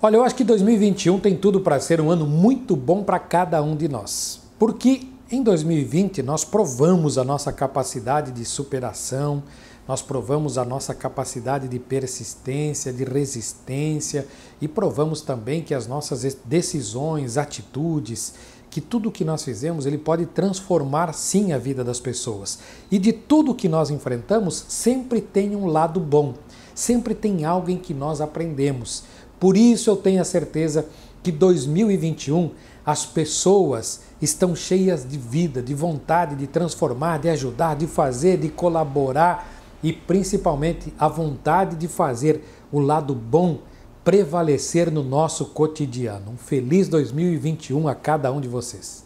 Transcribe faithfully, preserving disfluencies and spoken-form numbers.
Olha, eu acho que dois mil e vinte e um tem tudo para ser um ano muito bom para cada um de nós. Porque em dois mil e vinte nós provamos a nossa capacidade de superação, nós provamos a nossa capacidade de persistência, de resistência e provamos também que as nossas decisões, atitudes, que tudo o que nós fizemos, ele pode transformar sim a vida das pessoas. E de tudo que nós enfrentamos, sempre tem um lado bom, sempre tem algo em que nós aprendemos. Por isso eu tenho a certeza que dois mil e vinte e um as pessoas estão cheias de vida, de vontade de transformar, de ajudar, de fazer, de colaborar e principalmente a vontade de fazer o lado bom prevalecer no nosso cotidiano. Um feliz dois mil e vinte e um a cada um de vocês.